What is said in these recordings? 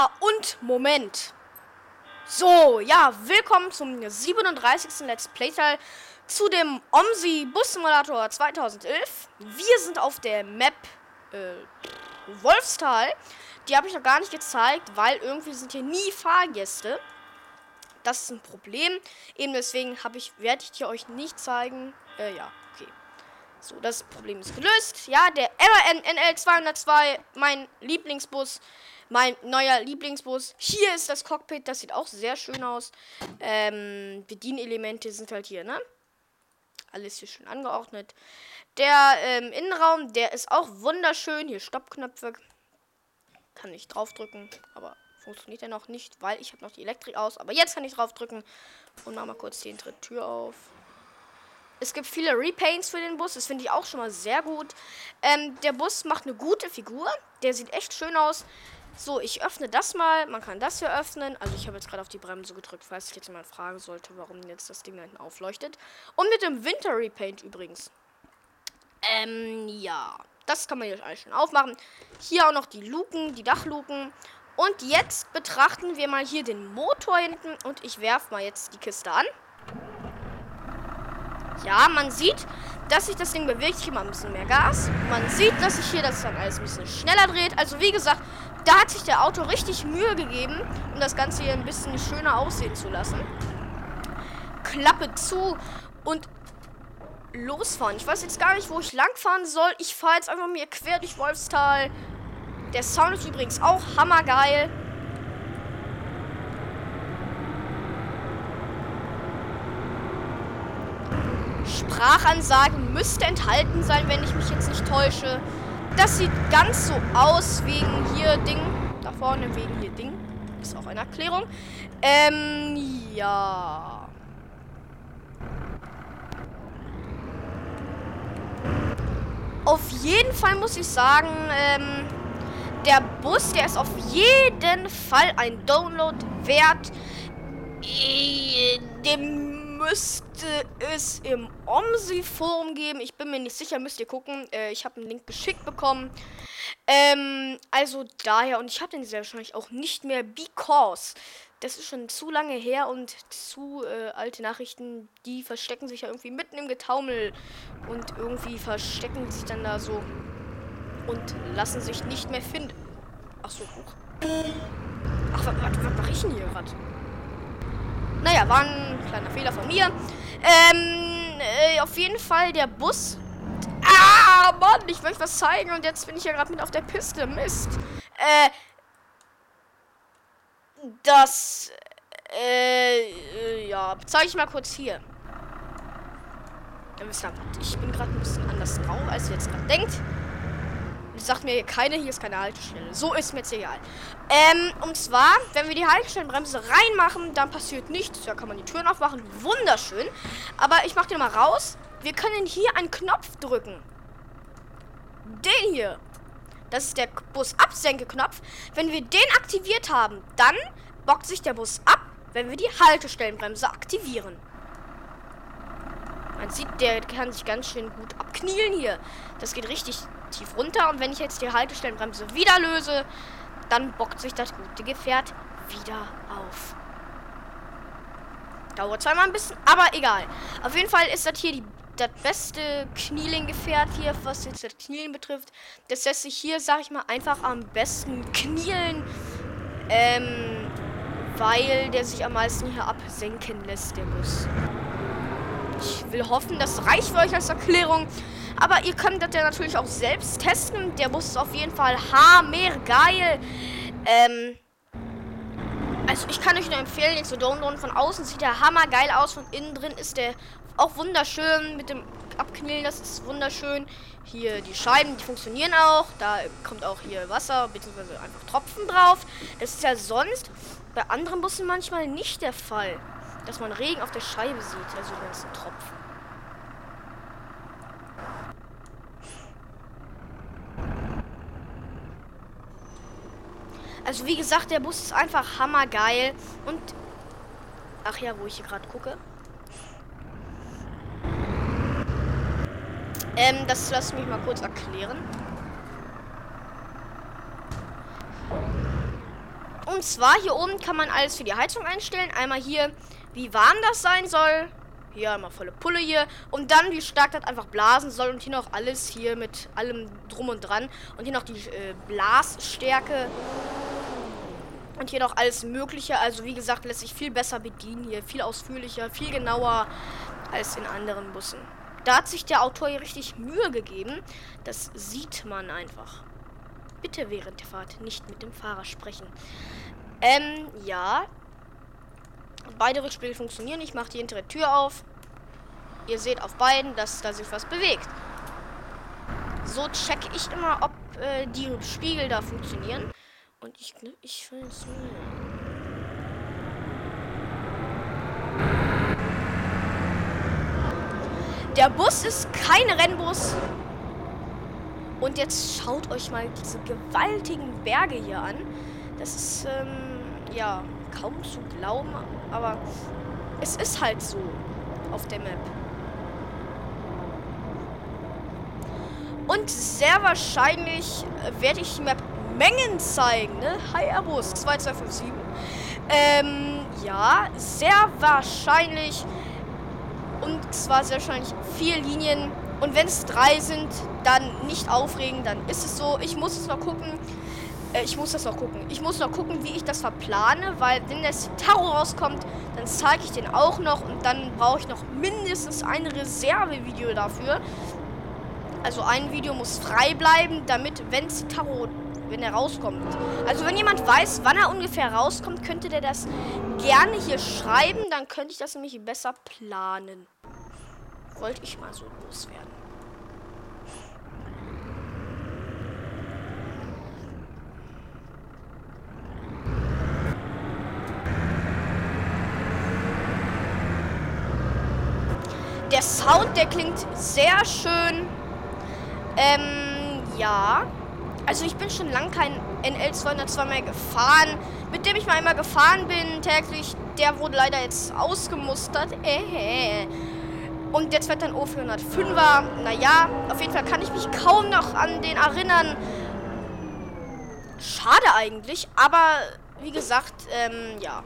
Ja, und Moment. So, ja, willkommen zum 37. Let's Play-Teil zu dem OMSI Bus Simulator 2011. Wir sind auf der Map Wolfstal. Die habe ich noch gar nicht gezeigt, weil irgendwie sind hier nie Fahrgäste. Das ist ein Problem. Eben deswegen werde ich hier euch nicht zeigen. Ja, okay. So, das Problem ist gelöst. Ja, der MAN NL 202, mein Lieblingsbus. Mein neuer Lieblingsbus. Hier ist das Cockpit. Das sieht auch sehr schön aus. Bedienelemente sind halt hier, ne? Alles hier schön angeordnet. Der Innenraum, der ist auch wunderschön. Hier Stoppknöpfe. Kann ich draufdrücken, aber funktioniert ja noch nicht, weil ich habe noch die Elektrik aus. Aber jetzt kann ich draufdrücken und mach mal kurz die hintere Tür auf. Es gibt viele Repaints für den Bus. Das finde ich auch schon mal sehr gut. Der Bus macht eine gute Figur. Der sieht echt schön aus. So, ich öffne das mal. Man kann das hier öffnen. Also ich habe jetzt gerade auf die Bremse gedrückt, falls sich jetzt jemand fragen sollte, warum jetzt das Ding da hinten aufleuchtet. Und mit dem Winter Repaint übrigens. Ja. Das kann man jetzt alles schon aufmachen. Hier auch noch die Luken, die Dachluken. Und jetzt betrachten wir mal hier den Motor hinten. Und ich werfe mal jetzt die Kiste an. Ja, man sieht, dass sich das Ding bewegt. Ich gebe mal ein bisschen mehr Gas. Man sieht, dass sich hier das dann alles ein bisschen schneller dreht. Also wie gesagt, da hat sich der Auto richtig Mühe gegeben, um das Ganze hier ein bisschen schöner aussehen zu lassen. Klappe zu und losfahren. Ich weiß jetzt gar nicht, wo ich langfahren soll. Ich fahre jetzt einfach mir quer durch Wolfstal. Der Sound ist übrigens auch hammergeil. Sprachansage müsste enthalten sein, wenn ich mich jetzt nicht täusche. Das sieht ganz so aus wegen hier Ding. Da vorne wegen hier Ding. Ist auch eine Erklärung. Ja. Auf jeden Fall muss ich sagen, der Bus, der ist auf jeden Fall ein Download wert. Dem müsste es im OMSI-Forum geben. Ich bin mir nicht sicher, müsst ihr gucken. Ich habe einen Link geschickt bekommen. Also daher, und ich habe den sehr wahrscheinlich auch nicht mehr, because das ist schon zu lange her und zu alte Nachrichten, die verstecken sich ja irgendwie mitten im Getaumel und irgendwie verstecken sich dann da so und lassen sich nicht mehr finden. Ach so, hoch. Ach, was mache ich denn hier gerade? Naja, war ein kleiner Fehler von mir. Auf jeden Fall der Bus. Ah, Mann, ich möchte was zeigen und jetzt bin ich ja gerade mit auf der Piste. Mist. Ja, zeige ich mal kurz hier. Ich bin gerade ein bisschen anders drauf, als ihr jetzt gerade denkt. Sagt mir hier ist keine Haltestelle. So ist mir jetzt egal. Und zwar, wenn wir die Haltestellenbremse reinmachen, dann passiert nichts. Da kann man die Türen aufmachen. Wunderschön. Aber ich mache den mal raus. Wir können hier einen Knopf drücken. Den hier. Das ist der Bus-Absenke-Knopf. Wenn wir den aktiviert haben, dann bockt sich der Bus ab, wenn wir die Haltestellenbremse aktivieren. Man sieht, der kann sich ganz schön gut abknielen hier. Das geht richtig tief runter. Und wenn ich jetzt die Haltestellenbremse wieder löse, dann bockt sich das gute Gefährt wieder auf. Dauert zwar mal ein bisschen, aber egal. Auf jeden Fall ist das hier das beste Knieling-Gefährt hier, was jetzt das Knielen betrifft. Das lässt sich hier, sag ich mal, einfach am besten knielen. Weil der sich am meisten hier absenken lässt, der Bus. Ich will hoffen, das reicht für euch als Erklärung. Aber ihr könnt das ja natürlich auch selbst testen. Der Bus ist auf jeden Fall hammergeil. Also ich kann euch nur empfehlen, den zu downloaden. Von außen sieht der hammergeil aus. Von innen drin ist der auch wunderschön. Mit dem Abknillen, das ist wunderschön. Hier die Scheiben, die funktionieren auch. Da kommt auch hier Wasser, beziehungsweise einfach Tropfen drauf. Das ist ja sonst bei anderen Bussen manchmal nicht der Fall, dass man Regen auf der Scheibe sieht, also die ganzen Tropfen. Also wie gesagt, der Bus ist einfach hammergeil. Und, ach ja, wo ich hier gerade gucke. Das lasst mich mal kurz erklären. Und zwar hier oben kann man alles für die Heizung einstellen. Einmal hier, wie warm das sein soll. Hier einmal volle Pulle hier. Und dann, wie stark das einfach blasen soll. Und hier noch alles hier mit allem drum und dran. Und hier noch die Blasstärke. Und hier noch alles Mögliche. Also wie gesagt, lässt sich viel besser bedienen hier. Viel ausführlicher, viel genauer als in anderen Bussen. Da hat sich der Autor hier richtig Mühe gegeben. Das sieht man einfach. Bitte während der Fahrt nicht mit dem Fahrer sprechen. Ja. Beide Rückspiegel funktionieren. Ich mache die hintere Tür auf. Ihr seht auf beiden, dass da sich was bewegt. So checke ich immer, ob die Spiegel da funktionieren. Und ich will es nicht. Der Bus ist kein Rennbus. Und jetzt schaut euch mal diese gewaltigen Berge hier an. Das ist, ja, kaum zu glauben, aber es ist halt so auf der Map. Und sehr wahrscheinlich werde ich die Map Mengen zeigen, ne? Hi Airbus 2257. Ja, sehr wahrscheinlich. Und zwar sehr wahrscheinlich 4 Linien. Und wenn es 3 sind, dann nicht aufregen, dann ist es so. Ich muss es noch gucken. Ich muss noch gucken, wie ich das verplane, weil wenn der Citaro rauskommt, dann zeige ich den auch noch und dann brauche ich noch mindestens ein Reservevideo dafür. Also ein Video muss frei bleiben, damit, wenn er rauskommt. Also wenn jemand weiß, wann er ungefähr rauskommt, könnte der das gerne hier schreiben, dann könnte ich das nämlich besser planen. Wollte ich mal so loswerden. Der Sound, der klingt sehr schön. Ja. Also ich bin schon lange kein NL 202 mehr gefahren. Mit dem ich mal einmal gefahren bin täglich, der wurde leider jetzt ausgemustert. Und jetzt wird dann O405er. Naja, auf jeden Fall kann ich mich kaum noch an den erinnern. Schade eigentlich, aber wie gesagt, ja.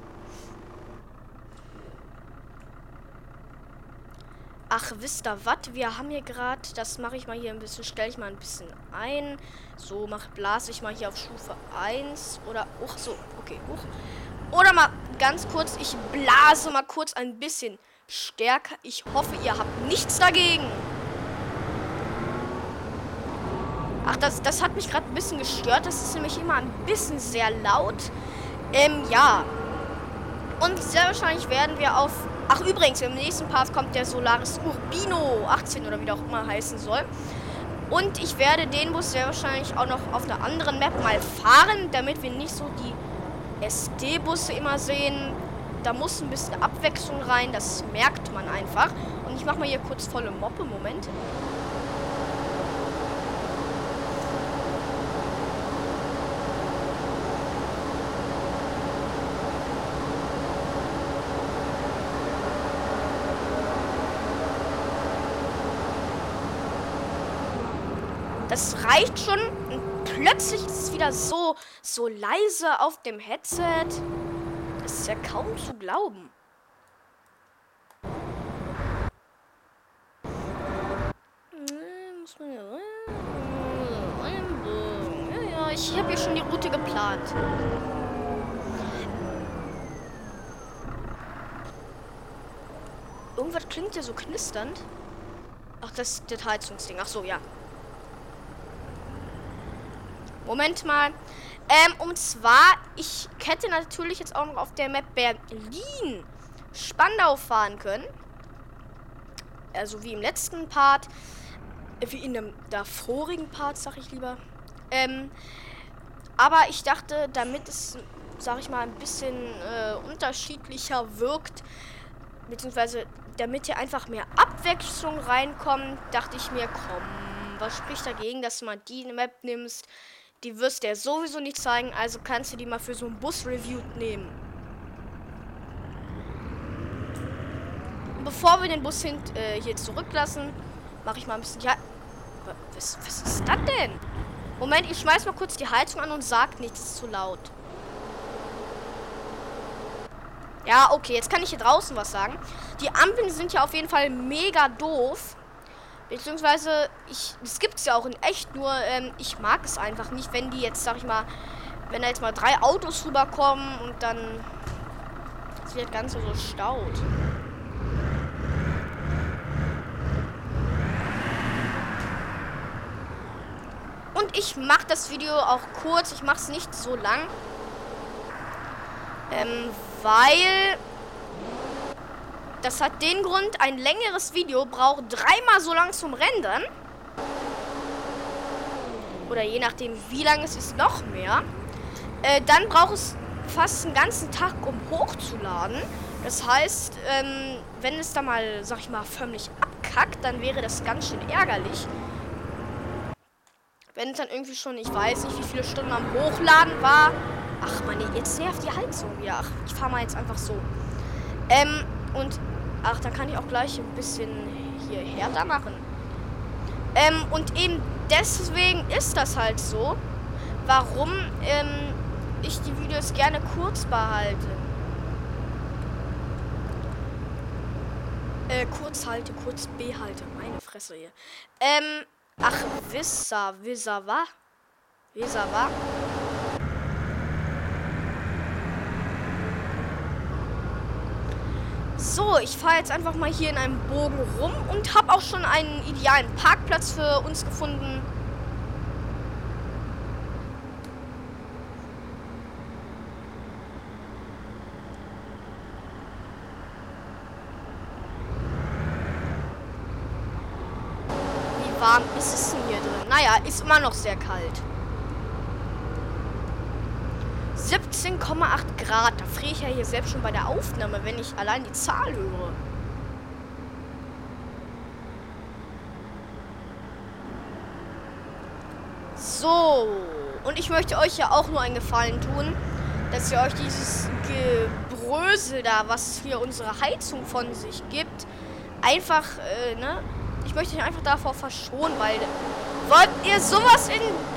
Ach, wisst ihr was? Wir haben hier gerade, das mache ich mal hier ein bisschen, stelle ich mal ein bisschen ein. So, blase ich mal hier auf Stufe 1. Oder, so, okay, Oder mal ganz kurz, ich blase mal kurz ein bisschen stärker. Ich hoffe, ihr habt nichts dagegen. Ach, das hat mich gerade ein bisschen gestört. Das ist nämlich immer ein bisschen sehr laut. Ja. Und sehr wahrscheinlich werden wir auf... Ach, übrigens, im nächsten Part kommt der Solaris Urbino 18 oder wie der auch immer heißen soll. Und ich werde den Bus sehr wahrscheinlich auch noch auf einer anderen Map mal fahren, damit wir nicht so die SD-Busse immer sehen. Da muss ein bisschen Abwechslung rein, das merkt man einfach. Und ich mache mal hier kurz volle Moppe, Moment. Das reicht schon. Und plötzlich ist es wieder so leise auf dem Headset. Das ist ja kaum zu glauben. Ja, ich habe hier schon die Route geplant. Irgendwas klingt ja so knisternd. Ach, das ist das Heizungsding. Ach so, ja. Moment mal. Und zwar, ich hätte natürlich jetzt auch noch auf der Map Berlin Spandau fahren können. Also wie im letzten Part. Wie in dem davorigen Part, sag ich lieber. Aber ich dachte, damit es, sag ich mal, ein bisschen unterschiedlicher wirkt, beziehungsweise damit hier einfach mehr Abwechslung reinkommt, dachte ich mir, komm, was spricht dagegen, dass du mal die Map nimmst? Die wirst du ja sowieso nicht zeigen, also kannst du die mal für so ein Bus-Review nehmen. Und bevor wir den Bus hier zurücklassen, mache ich mal ein bisschen... Ja, was ist das denn? Moment, ich schmeiß mal kurz die Heizung an und sag nichts, ist zu laut. Ja, okay, jetzt kann ich hier draußen was sagen. Die Ampeln sind ja auf jeden Fall mega doof. Beziehungsweise, das gibt es ja auch in echt, nur ich mag es einfach nicht, wenn die jetzt, sag ich mal, wenn da jetzt mal 3 Autos rüberkommen und dann wird das Ganze so staut. Und ich mache das Video auch kurz, ich mache es nicht so lang. Weil das hat den Grund, ein längeres Video braucht 3-mal so lang zum Rendern. Oder je nachdem, wie lang es ist, noch mehr. Dann braucht es fast einen ganzen Tag, um hochzuladen. Das heißt, wenn es da mal, sag ich mal, förmlich abkackt, dann wäre das ganz schön ärgerlich. Wenn es dann irgendwie schon, ich weiß nicht, wie viele Stunden am Hochladen war. Ach man, jetzt nervt die Heizung wieder. Ach, ich fahre mal jetzt einfach so. Und, ach, dann kann ich auch gleich ein bisschen hier härter machen. Und eben deswegen ist das halt so, warum ich die Videos gerne kurz behalte. Kurz behalte. Meine Fresse hier. Ach, Wissa wa? So, ich fahre jetzt einfach mal hier in einem Bogen rum und habe auch schon einen idealen Parkplatz für uns gefunden. Wie warm ist es denn hier drin? Naja, ist immer noch sehr kalt. 17,8 Grad. Da friere ich ja hier selbst schon bei der Aufnahme, wenn ich allein die Zahl höre. So. Und ich möchte euch ja auch nur einen Gefallen tun, dass ihr euch dieses Gebrösel da, was hier unsere Heizung von sich gibt, einfach, ne? Ich möchte euch einfach davor verschonen, weil wollt ihr sowas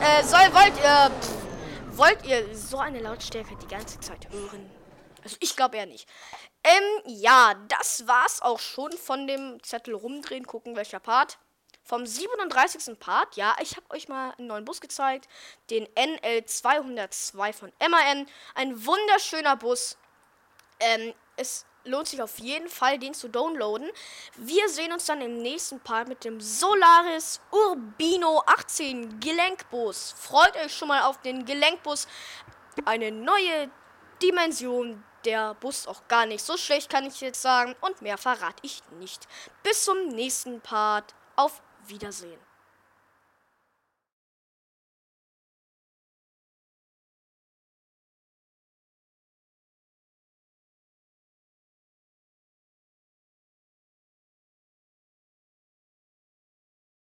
wollt ihr so eine Lautstärke die ganze Zeit hören? Also ich glaube eher nicht. Ja, das war's auch schon von dem Zettel rumdrehen, gucken welcher Part. Vom 37. Part, ja, ich habe euch mal einen neuen Bus gezeigt. Den NL202 von MAN. Ein wunderschöner Bus. Es lohnt sich auf jeden Fall, den zu downloaden. Wir sehen uns dann im nächsten Part mit dem Solaris Urbino 18 Gelenkbus. Freut euch schon mal auf den Gelenkbus. Eine neue Dimension. Der Bus auch gar nicht so schlecht, kann ich jetzt sagen. Und mehr verrate ich nicht. Bis zum nächsten Part. Auf Wiedersehen.